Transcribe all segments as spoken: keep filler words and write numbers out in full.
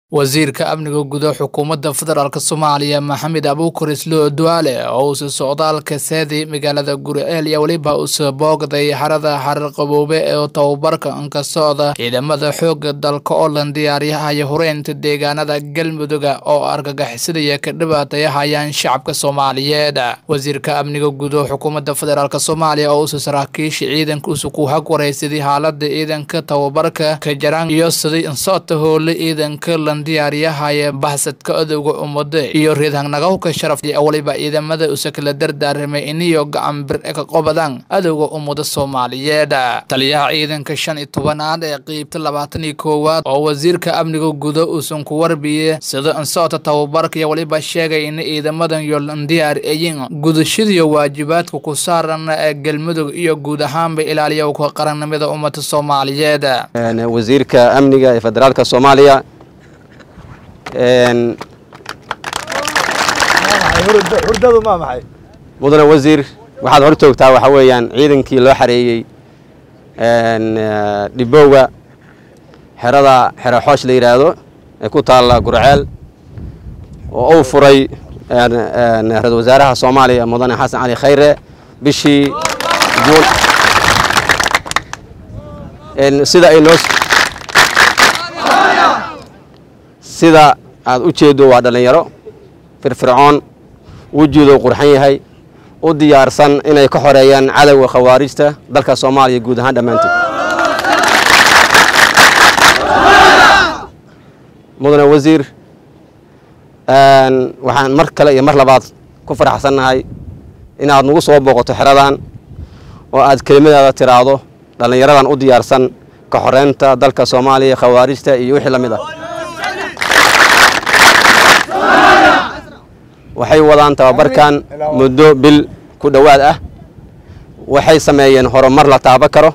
wasiirka amniga gudaha xukuumadda federaalk Soomaaliya Maxamed Abuukar Islo Duale oo uu socdaalka saadi magaalada Guriceel iyo waliba uu soo boogday harada harar qaboobe ee tababarka ka socda ciidamada xoogga dalka oo la diyaariyay horeynta deegaanada Galmudug oo argagixisada ka dhibaatayaan shacabka Soomaaliyeed. wasiirka amniga gudaha xukuumadda federaalk Soomaaliya oo uu saraakiisha ciidanka uu ku hag wareysaday xaaladda ciidanka tababarka ka jiraan iyo sidii insaata hoole ciidanka diyaariyaha bahsadka adowga umada iyo reedanagawka sharafti waliba ciidamada usakala dardaarmay iniyo gacan bir ka qobadaan adowga umada Soomaaliyeed. taliyaha ciidanka shan iyo tobanaad ee qeybta labaatan iyo koowaad oo wasiirka amniga gudaha uu san ku warbiyay sida insaata tababarka iyo waliba sheegay in ciidamadan iyo diyaar ayeen gudashada waajibaadka ku saaran Galmudug iyo guud ahaanba ilaaliyo ka qaranimada umada Soomaaliyeed. wasiirka amniga ee federaalka Soomaaliya ان hurdadu ma maxay mudane wasiir waxaad hor joogtaa waxa weeyaan ciidankii loo xareeyay een dibowga xerada xero xoosh la yiraahdo ee ku taala Guriceel oo uu furay een ra'iisul wasaaraha Soomaaliya mudane Xasan Ali Khayre bishii Juun in sida ay noo sida aad u jeedo waa dhalinyaro firfircoon wujuudo qurxan yahay u diyaarsan inay ka xoreeyaan cadawga khawaarijta dalka Soomaaliya guud ahaan dhamaantii. mudane wasiir aan waxaan mar kale iyo mar labaad ku faraxsanahay inaad nagu soo booqato xeradan oo aad kelimadaada tiraado dhalinyaradan u diyaarsan ka xoreynta dalka Soomaaliya khawaarijta iyo wixii la mid ah. waxay wadaan tababarkan muddo bil ku dhawaad ah waxay sameeyeen horumar la taaban karo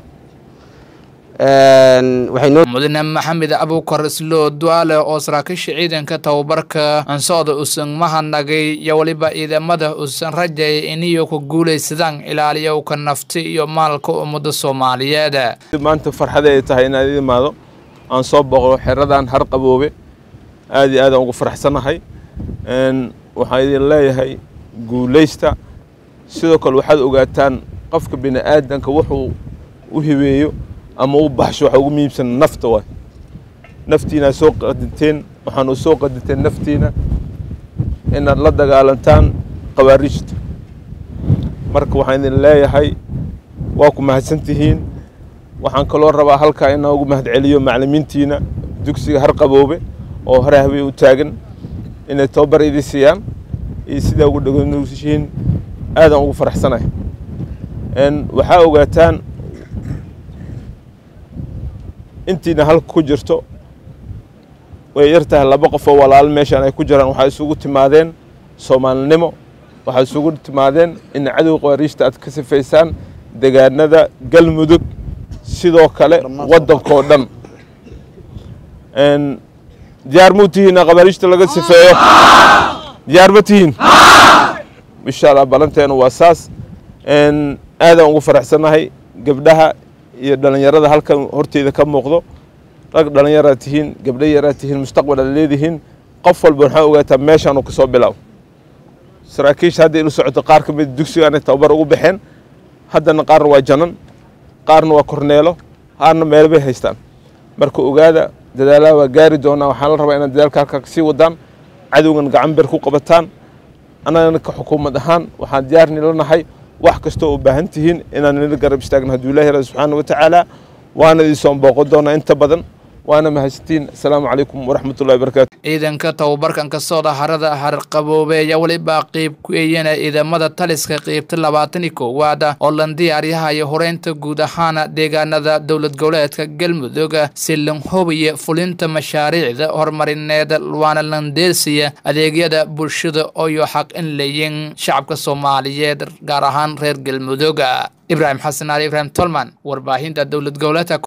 een waxay noo mudane Maxamed Abuukar Islo Duale oo saraakiisha ciidanka tababarka ansooda u san mahanagay iyo waliba ciidamada u san rajay iniyo ku guuleysadaan ilaaliyo ka nafti iyo maalka umada Soomaaliyeed. maanta farxad ay tahay in ay imaado aan soo boqo xeradan har qaboobe aad iyo aad ugu faraxsanahay een waxaan idin leeyahay guuleysta sidoo kale waxaad ogaataan qofka bini aadanka wuxuu u hibeeyo ama u baxsho waxa ugu muhiimsan nafta waa naftiina soo qadinteen waxaan u soo qadinteen naftiina in la dagaalantaan khawaarijta marka waxaan idin leeyahay waa ku mahadsantihiin waxaan kaloo rabaa halka in ugu mahad celiyo macallimiintiina dugsiga har qaboobe oo hore habay u taagan inay tababar idin siiyaan iyo sida ugu dhagoonaysiin aad aan ugu faraxsanahay in waxa ogaataan intiina halka ku jirto way yartahay laba qof oo walaal meeshan ay ku jiraan waxa isugu timaadeen Soomaalinimo waxa isugu timaadeen in cadow qoriishta aad ka sifaysaan deegaanada Galmudug sidoo kale wadanko dhan in diyaar muutiina qabarishta laga sifeeyo diyaar batiin insha Allah balanteena waa saas in aad ugu faraxsanahay gabdhaha iyo dhalinyarada halkan horteeda ka muuqdo rag dhalinyarada tihiin gabdho yara tihiin mustaqbal leedihiin qof walba waxa ogaataa meeshan uu ka soo bilaw saraakiisha hadda inuu socoto qaar ka mid dugsiga ay tababar ugu baxeen haddana qaar waa janan qaarna waa korneelo qaarna meel bay haystaan marka ogaada dadaalaha waa gaari doona waxaan la rabaa in dadaalka halka si wadaan cadowgan gacan bir ku qabataan anana ka xukuumad ahaan waxaan diyaarni lanahay wax kasto oo baahan tihiin inaan nila garab istaagno haduu Ilaahay subhanahu wa ta'ala waana idin soo booqo doona inta badan waana mahadsantiin assalaamu calaykum wa rahmatullahi wa barakaatuh. ciidanka tababarkan ka socda harada har qaboobe iyo waliba qeyb ku eeyana ciidamada taliska qeybta labaatan iyo koowaad oo la diyaariyay horeynta guud ahaan deegaanada dawlad goboleedka Galmudug si loo hubiyo fulinta mashaariicda horumarineed waana la deelsiya adeegyada bulshada oo xaq in leeyin shacabka Soomaaliyeed gaar ahaan reer Galmudug. Ibrahim Xasan Ali Ibrahim Tolman warbaahinta dawlad goboleedka